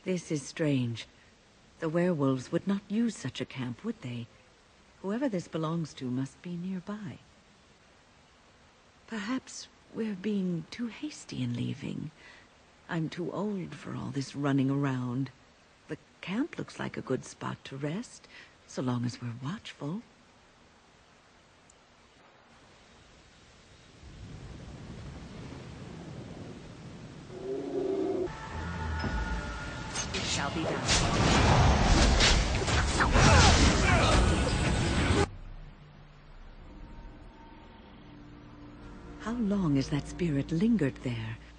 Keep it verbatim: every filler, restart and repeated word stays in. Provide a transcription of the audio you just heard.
This is strange. The werewolves would not use such a camp, would they? Whoever this belongs to must be nearby. Perhaps we're being too hasty in leaving. I'm too old for all this running around. The camp looks like a good spot to rest, so long as we're watchful. It shall be done. How long has that spirit lingered there?